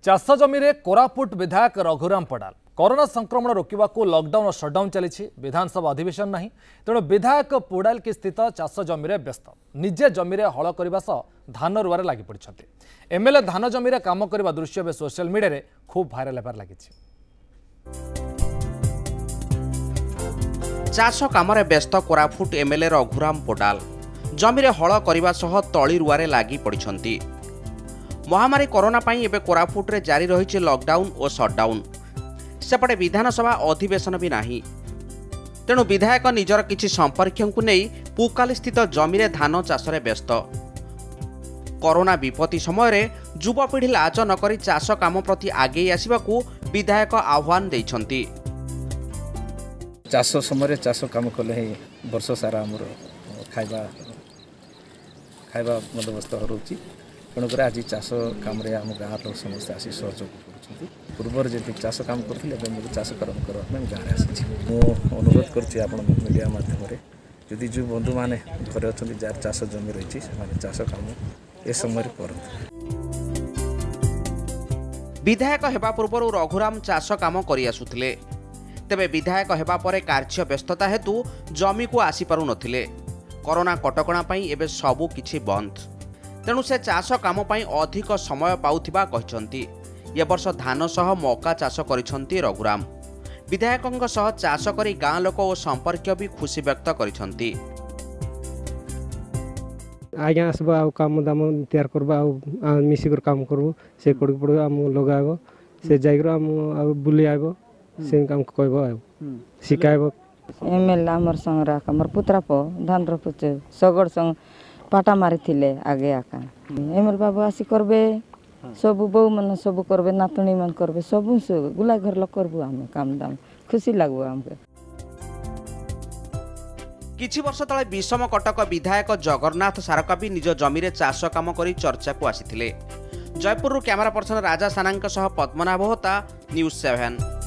चाष जमी कोरापुट विधायक रघुराम पडाल कोरोना संक्रमण रोकने को लॉकडाउन और शटडाउन चली विधानसभा अधिवेशन नहीं तेणु विधायक पोडाल की स्थित चाष जमी व्यस्त निजे जमी हल करने सह धान रुआरे लगी पड़ते एमएलए धान जमी काम करने दृश्य सोशल मीडिया खूब भाइराल होबार लगी। चाष काम व्यस्त कोरापुट एमएलए रघुराम पोडाल जमी हल करने सह तली रुआरे लगी पड़ती। महामारी कोरोना पाई एबे कोरापुट रे जारी रही लॉकडाउन और शटडाउन सेपटे विधानसभा अधिवेशन भी नहीं तेणु विधायक निजर किछि संपर्क को नहीं पुकाली स्थित जमी धान चाष व्यस्त। कोरोना विपत्ति समय युवपीढ़ी लाज नकरी चाष काम प्रति आगे आसवाकू विधायक आह्वान देइछंती। चाष समय चाष काम कले ही वर्ष सारा आमर खाइबा खाइबा बंदोबस्त होउची तेणुक आज चाष कम आम गाँव लोग समस्ते आसी सहयोग कर पूर्व जी चाष काम करते चाष करने गाँव आसी अनुरोध कर मीडिया मध्यम जदि जो बंधु मैंने घर अच्छा जार चाष जमी रही चाष काम ए समय कर। विधायक हेबा पूर्व रघुराम चाष काम करि आसुथिले तेबे विधायक हेबा परे कार्य व्यस्तता हेतु जमी को आसी पारु नथिले। कोरोना कटकणा पई एबे सबु किछि बंद तेणु से चाष काम पाई अधिक समय पाउथिबा कहिसंती। ये वर्ष धान सह मका चाष करिसंती रघुराम विधायकों सह चाष करी गाँ लोक और संपर्क भी खुशी व्यक्त करिसंती। आज्ञा आसबा आ काम दाम तैयार करबा आ मिसिकर काम करबो से कोड़ी पड़ आम लगाइबो से जाइगर आम बुली आइबो से काम कहबो आ सिखाइबो। एमएलए हमर संग राख हमर पुत्रा पो धान रोपुचे सगड़ संग पाटा मारी थिले आगे आका एमएलए बाबू आसी करबे सब बो मन सब करबे नातनी मन करबे सब गुला घर लोग करबो हम काम दाम खुशी लागबो हमके। किछि वर्ष तले विषम कटक विधायक जगन्नाथ सारका भी निज जमी चाष काम करी चर्चा को आसीथिले। जयपुर कैमरा पर्सन राजा सानांक सह पद्मनाभ होता न्यूज़ 7।